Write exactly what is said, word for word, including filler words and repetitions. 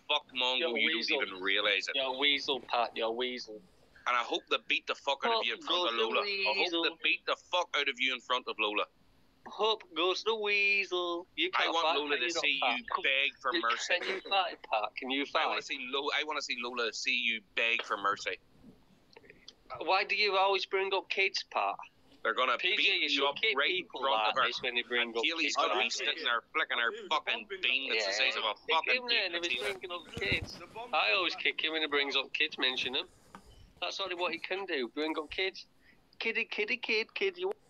fuck, Mongo, You're a you weasel. don't even realise it. You're a weasel, Pat. You're a weasel. And I hope they beat the fuck out Up of you in front of goes the Lola. I hope weasel. they beat the fuck out of you in front of Lola. Up goes the weasel. You I can't want fight, Lola can to not, see Pat? you beg for You- mercy. Can you fight, Pat? Can you I want to fight? see Lola. I want to see Lola see you beg for mercy. Why do you always bring up kids, Pat? They're gonna P J, beat you you should up keep right in people front like of her. this when they bring And up Kaylee's kids. gonna be like sitting this. there flicking her fucking bean that's the size of a fucking Kick him then bean if he's potato. bringing up kids. I always kick him when he brings up kids, mention them. That's only what he can do, bring up kids. Kiddie, kiddie, kid, kid, you